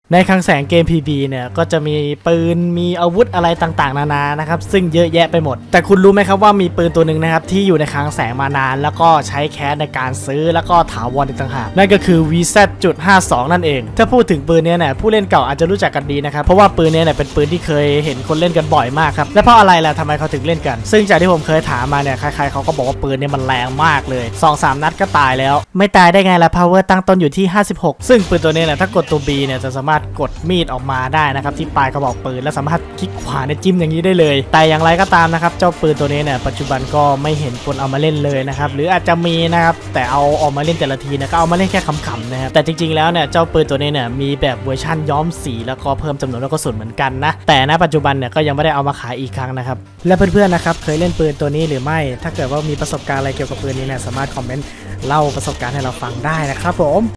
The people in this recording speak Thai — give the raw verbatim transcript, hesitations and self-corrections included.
ในคลังแสงเกม พี บี เนี่ยก็จะมีปืนมีอาวุธอะไรต่างๆนานานะครับซึ่งเยอะแยะไปหมดแต่คุณรู้ไหมครับว่ามีปืนตัวหนึ่งนะครับที่อยู่ในคลังแสงมานานแล้วก็ใช้แคสในการซื้อแล้วก็ถาวรอีกต่างหากนั่นก็คือ วี แซด จุด ห้าสอง นั่นเองถ้าพูดถึงปืนนี้เนี่ยผู้เล่นเก่าอาจจะรู้จักกันดีนะครับเพราะว่าปืนนี้เนี่ยเป็นปืนที่เคยเห็นคนเล่นกันบ่อยมากครับและเพราะอะไรล่ะทำไมเขาถึงเล่นกันซึ่งจากที่ผมเคยถามมาเนี่ยใครๆเขาก็บอกว่าปืนนี้มันแรงมากเลย สองสาม นัดก็ตายแล้วไม่ตายได้ไงล่ะ power ตั้งต้นอยู่ที่ห้าสิบหกซึ่งปืนตัวนี้เนี่ยถ้ากดตัว B เนี่ยจะสามารถกดมีดออกมาได้นะครับที่ปลายกระบอกปืนและสามารถคลิกขวาในจิ้มอย่างนี้ได้เลยแต่อย่างไรก็ตามนะครับเจ้าปืนตัวนี้เนี่ยปัจจุบันก็ไม่เห็นคนเอามาเล่นเลยนะครับหรืออาจจะมีนะครับแต่เอาออกมาเล่นแต่ละทีเนี่ยก็เอามาเล่นแค่ขำๆนะครับแต่จริงๆแล้วเนี่ยเจ้าปืนตัวนี้เนี่ยมีแบบเวอร์ชั่นย้อมสีแล้วก็เพิ่มจำนวนลูกกระสุนเหมือนกันนะแต่ณปัจจุบันเนี่ยก็ยังไม่ได้เอามาขายอีกครั้งนะครับและเพื่อนๆนะครับเคยเล่นปืนตัวนี้หรือไม่ถ้าเกิดว่ามีประสบการณ์อะไรเกี่ยวกับปืนนี้เนี่ยสามารถคอมเมนต์เล่าประสบการณ์ให้เราฟังได้นะครับผม